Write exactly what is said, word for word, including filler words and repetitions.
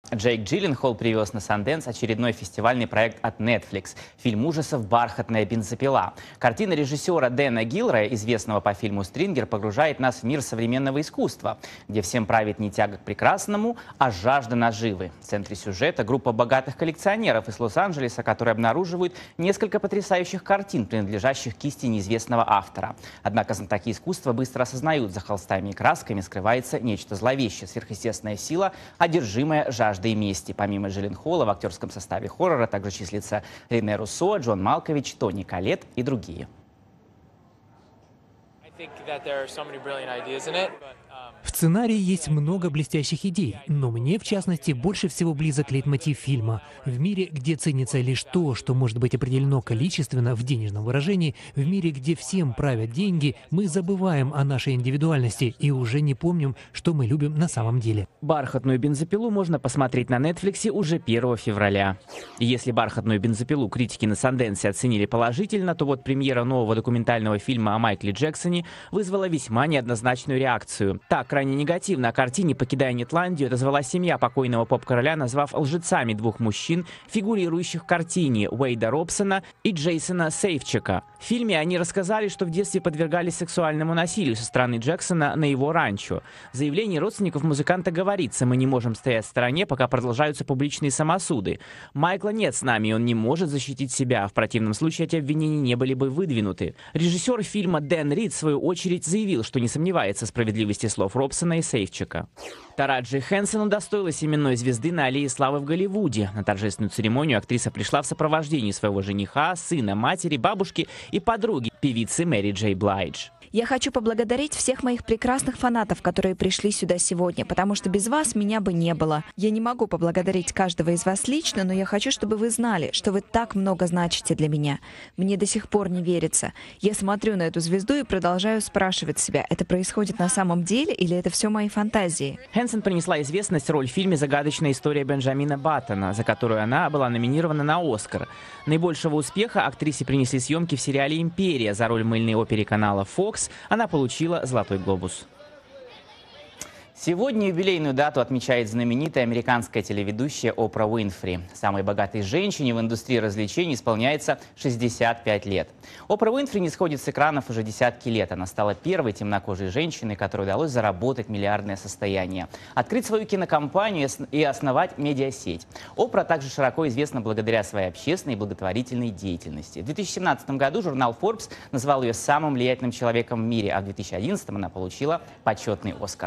Джейк Джилленхол привез на Санденс очередной фестивальный проект от Netflix – фильм ужасов «Бархатная бензопила». Картина режиссера Дэна Гилроя, известного по фильму «Стрингер», погружает нас в мир современного искусства, где всем правит не тяга к прекрасному, а жажда наживы. В центре сюжета группа богатых коллекционеров из Лос-Анджелеса, которые обнаруживают несколько потрясающих картин, принадлежащих кисти неизвестного автора. Однако знатоки искусства быстро осознают, за холстами и красками скрывается нечто зловещее, сверхъестественная сила, одержимая жаждой и мести. Помимо Джилленхола в актерском составе хоррора также числятся Рене Руссо, Джон Малкович, Тони Коллетт и другие. В сценарии есть много блестящих идей, но мне, в частности, больше всего близок лейтмотив фильма. В мире, где ценится лишь то, что может быть определено количественно в денежном выражении, в мире, где всем правят деньги, мы забываем о нашей индивидуальности и уже не помним, что мы любим на самом деле. «Бархатную бензопилу» можно посмотреть на Netflix уже первого февраля. И если «Бархатную бензопилу» критики на Санденсе оценили положительно, то вот премьера нового документального фильма о Майкле Джексоне вызвала весьма неоднозначную реакцию. Так, крайне негативно о картине «Покидая Нетландию» отозвалась семья покойного поп-короля, назвав лжецами двух мужчин, фигурирующих в картине — Уэйда Робсона и Джейсона Сейфчика. В фильме они рассказали, что в детстве подвергались сексуальному насилию со стороны Джексона на его ранчо. В заявлении родственников музыканта говорится: «Мы не можем стоять в стороне, пока продолжаются публичные самосуды. Майкла нет с нами, и он не может защитить себя. В противном случае эти обвинения не были бы выдвинуты». Режиссер фильма Дэн Рид, в свою очередь, заявил, что не сомневается в справедливости слов Робсона и Сейфчика. Тараджи Хенсон удостоилась именной звезды на Аллее славы в Голливуде. На торжественную церемонию актриса пришла в сопровождении своего жениха, сына, матери, бабушки и подруги, певицы Мэри Джей Блайдж. Я хочу поблагодарить всех моих прекрасных фанатов, которые пришли сюда сегодня, потому что без вас меня бы не было. Я не могу поблагодарить каждого из вас лично, но я хочу, чтобы вы знали, что вы так много значите для меня. Мне до сих пор не верится. Я смотрю на эту звезду и продолжаю спрашивать себя, это происходит на самом деле или это все мои фантазии? Хенсон принесла известность роль в фильме «Загадочная история Бенджамина Баттона», за которую она была номинирована на «Оскар». Наибольшего успеха актрисе принесли съемки в сериале «Империя». За роль в мыльной опере канала Fox она получила «Золотой глобус». Сегодня юбилейную дату отмечает знаменитая американская телеведущая Опра Уинфри. Самой богатой женщине в индустрии развлечений исполняется шестьдесят пять лет. Опра Уинфри не сходит с экранов уже десятки лет. Она стала первой темнокожей женщиной, которой удалось заработать миллиардное состояние, открыть свою кинокомпанию и основать медиасеть. Опра также широко известна благодаря своей общественной и благотворительной деятельности. В две тысячи семнадцатом году журнал Forbes назвал ее самым влиятельным человеком в мире, а в две тысячи одиннадцатом она получила почетный Оскар.